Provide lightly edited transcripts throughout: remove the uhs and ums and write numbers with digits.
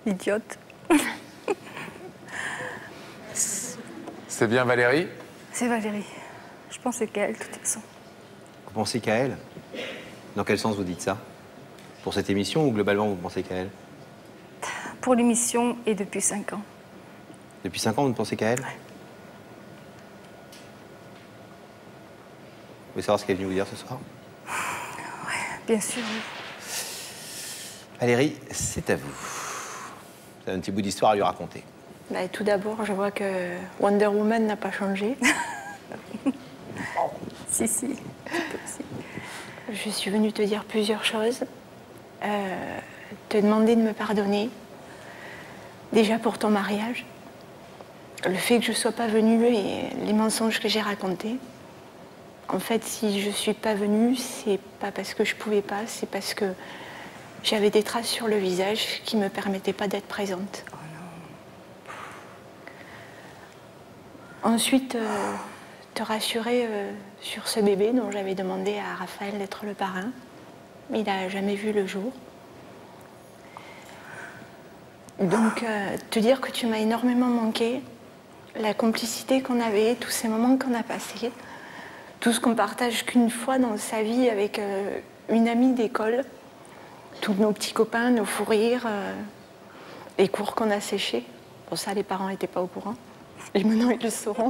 Idiote. C'est bien Valérie? C'est Valérie. Je pensais qu'à elle, de toute façon. Vous pensez qu'à elle? Dans quel sens vous dites ça? Pour cette émission ou globalement vous pensez qu'à elle? Pour l'émission et depuis 5 ans. Depuis 5 ans, vous ne pensez qu'à elle? Ouais. Vous voulez savoir ce qu'elle est venue vous dire ce soir? Bien sûr. Valérie, c'est à vous. Vous avez un petit bout d'histoire à lui raconter. Bah, tout d'abord, je vois que Wonder Woman n'a pas changé. Si, si. Je suis venue te dire plusieurs choses. Te demander de me pardonner. Déjà pour ton mariage. Le fait que je ne sois pas venue et les mensonges que j'ai racontés. En fait, si je ne suis pas venue, c'est pas parce que je ne pouvais pas, c'est parce que j'avais des traces sur le visage qui ne me permettaient pas d'être présente. Oh non. Ensuite, te rassurer sur ce bébé dont j'avais demandé à Raphaël d'être le parrain. Mais il n'a jamais vu le jour. Donc, te dire que tu m'as énormément manqué, la complicité qu'on avait, tous ces moments qu'on a passés, tout ce qu'on partage qu'une fois dans sa vie avec une amie d'école, tous nos petits copains, nos fous rires, les cours qu'on a séchés. Pour ça, les parents n'étaient pas au courant. Et maintenant, ils le sauront.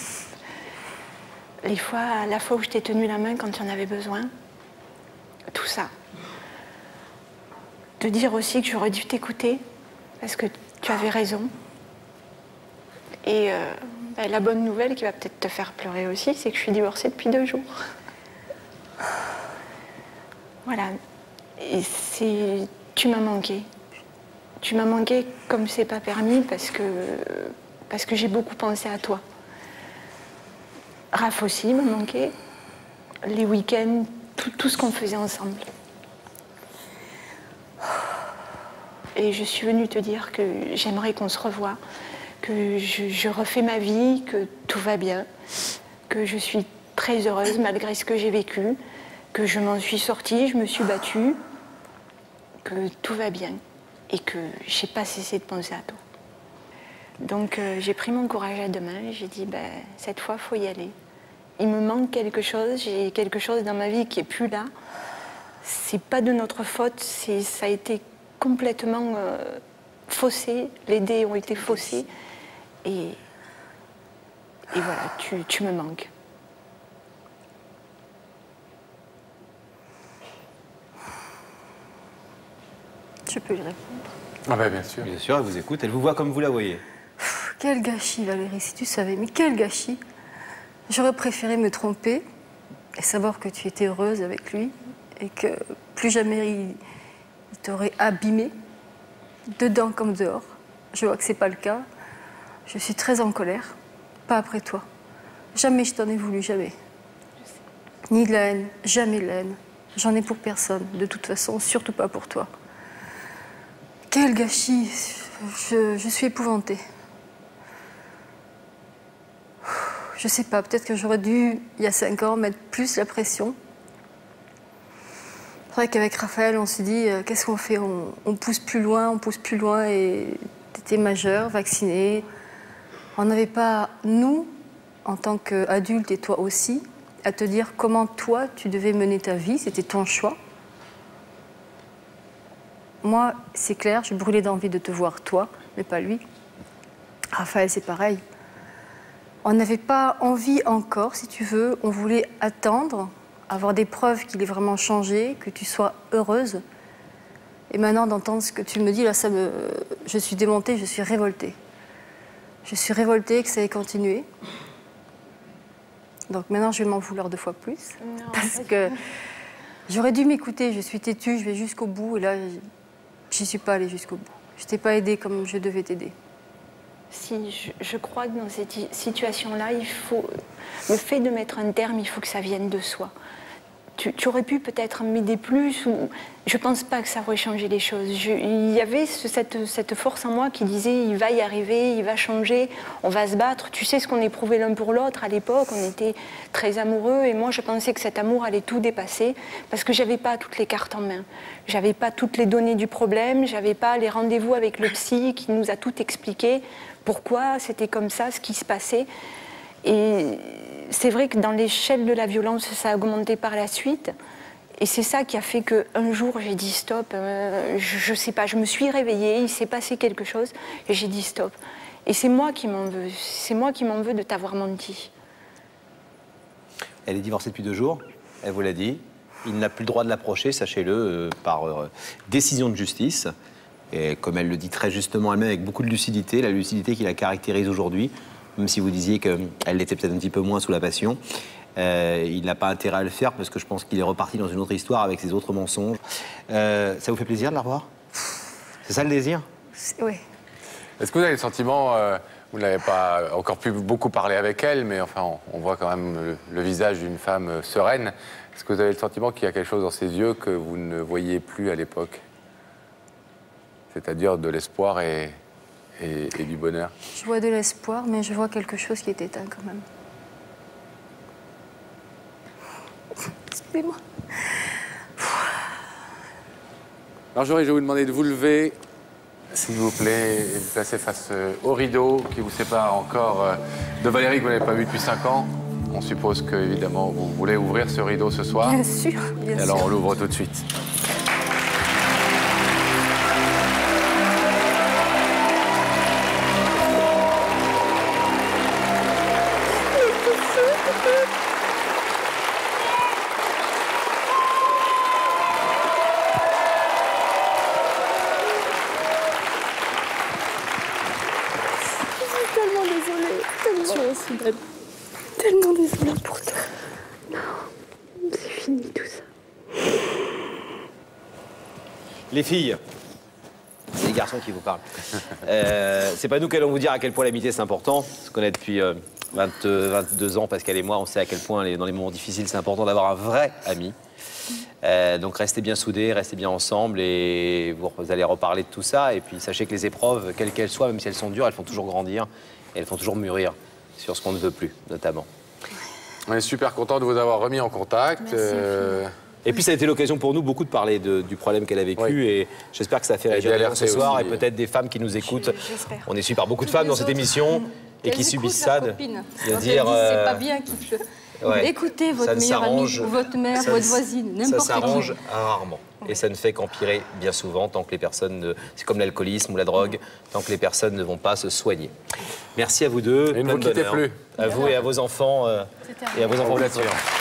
La fois où je t'ai tenu la main quand tu en avais besoin, tout ça. Te dire aussi que j'aurais dû t'écouter, parce que tu avais raison. Et la bonne nouvelle qui va peut-être te faire pleurer aussi, c'est que je suis divorcée depuis 2 jours. Voilà. Et tu m'as manqué. Tu m'as manqué comme c'est pas permis parce que j'ai beaucoup pensé à toi. Raph aussi m'a manqué. Les week-ends, tout ce qu'on faisait ensemble. Et je suis venue te dire que j'aimerais qu'on se revoie, que je refais ma vie, que tout va bien, que je suis très heureuse malgré ce que j'ai vécu, que je m'en suis sortie, je me suis battue, que tout va bien et que je n'ai pas cessé de penser à toi. Donc j'ai pris mon courage à deux mains et j'ai dit cette fois, il faut y aller. Il me manque quelque chose, j'ai quelque chose dans ma vie qui n'est plus là. C'est pas de notre faute, ça a été complètement faussé, les dés ont été faussés. Et voilà, tu me manques. Je peux lui répondre. Ah ben bien sûr. Bien sûr, elle vous écoute, elle vous voit comme vous la voyez. Quel gâchis, Valérie, si tu savais, mais quel gâchis. J'aurais préféré me tromper et savoir que tu étais heureuse avec lui et que plus jamais il t'aurait abîmée, dedans comme dehors. Je vois que c'est pas le cas. Je suis très en colère, pas après toi. Jamais je t'en ai voulu, jamais. Ni de la haine, jamais de la haine. J'en ai pour personne, de toute façon, surtout pas pour toi. Quel gâchis, je suis épouvantée. Je sais pas, peut-être que j'aurais dû, il y a 5 ans, mettre plus la pression. C'est vrai qu'avec Raphaël, on s'est dit, qu'est-ce qu'on fait? On pousse plus loin, et t'étais majeure, vaccinée. On n'avait pas, nous, en tant qu'adultes et toi aussi, à te dire comment toi, tu devais mener ta vie, c'était ton choix. Moi, c'est clair, je brûlais d'envie de te voir toi, mais pas lui. Raphaël, c'est pareil. On n'avait pas envie encore, si tu veux. On voulait attendre, avoir des preuves qu'il ait vraiment changé, que tu sois heureuse. Et maintenant, d'entendre ce que tu me dis, là, je suis démontée, je suis révoltée. Je suis révoltée que ça ait continué. Donc maintenant, je vais m'en vouloir 2 fois plus. Non, parce que j'aurais dû m'écouter, je suis têtue, je vais jusqu'au bout. Et là, j'y suis pas allée jusqu'au bout. Je t'ai pas aidée comme je devais t'aider. Si, je crois que dans cette situation-là, le fait de mettre un terme, il faut que ça vienne de soi. tu aurais pu peut-être m'aider plus. Ou... Je ne pense pas que ça aurait changé les choses. Il y avait cette force en moi qui disait, il va y arriver, il va changer, on va se battre. Tu sais ce qu'on éprouvait l'un pour l'autre à l'époque, on était très amoureux. Et moi, je pensais que cet amour allait tout dépasser parce que je n'avais pas toutes les cartes en main. Je n'avais pas toutes les données du problème, je n'avais pas les rendez-vous avec le psy qui nous a tout expliqué, pourquoi c'était comme ça, ce qui se passait. Et c'est vrai que dans l'échelle de la violence, ça a augmenté par la suite. Et c'est ça qui a fait qu'un jour, j'ai dit stop. Je ne sais pas, je me suis réveillée, il s'est passé quelque chose et j'ai dit stop. Et c'est moi qui m'en veux. C'est moi qui m'en veux de t'avoir menti. Elle est divorcée depuis 2 jours, elle vous l'a dit. Il n'a plus le droit de l'approcher, sachez-le, par décision de justice. Et comme elle le dit très justement elle-même, avec beaucoup de lucidité, la lucidité qui la caractérise aujourd'hui, même si vous disiez qu'elle l'était peut-être un petit peu moins sous la passion. Il n'a pas intérêt à le faire parce que je pense qu'il est reparti dans une autre histoire avec ses autres mensonges. Ça vous fait plaisir de la revoir? C'est ça le désir? Oui. Est-ce que vous avez le sentiment, vous n'avez pas encore pu beaucoup parler avec elle, mais enfin, on voit quand même le visage d'une femme sereine. Est-ce que vous avez le sentiment qu'il y a quelque chose dans ses yeux que vous ne voyiez plus à l'époque? C'est-à-dire de l'espoir et du bonheur? Je vois de l'espoir, mais je vois quelque chose qui est éteint quand même. Excusez-moi. Marjorie, je vais vous demander de vous lever, s'il vous plaît, et de vous placer face au rideau qui vous sépare encore de Valérie que vous n'avez pas vu depuis 5 ans. On suppose que, évidemment, vous voulez ouvrir ce rideau ce soir. Bien sûr, bien sûr. Alors on l'ouvre tout de suite. Tellement désolée pour toi. Non, c'est fini tout ça. Les filles, c'est les garçons qui vous parlent. C'est pas nous qui allons vous dire à quel point l'amitié c'est important. On se connaît depuis 22 ans, Pascal et moi, on sait à quel point dans les moments difficiles c'est important d'avoir un vrai ami. Donc restez bien soudés, restez bien ensemble et vous allez reparler de tout ça. Et puis sachez que les épreuves, quelles qu'elles soient, même si elles sont dures, elles font toujours grandir et elles font toujours mûrir sur ce qu'on ne veut plus, notamment. On est super content de vous avoir remis en contact. Et puis ça a été l'occasion pour nous beaucoup de parler du problème qu'elle a vécu, oui. Et j'espère que ça a fait réagir les gens ce soir aussi. Et peut-être des femmes qui nous écoutent. On est suivi par beaucoup de femmes dans cette émission et qui subissent ça. De dire c'est pas bien qu'il pleut. Ouais. Écoutez votre meilleure amie, ou votre mère, votre voisine, n'importe qui. Ça s'arrange rarement. Et ça ne fait qu'empirer bien souvent tant que les personnes... C'est comme l'alcoolisme ou la drogue, tant que les personnes ne vont pas se soigner. Merci à vous deux. Et ne vous quittez plus. À vous et à vos enfants. Et à vos enfants.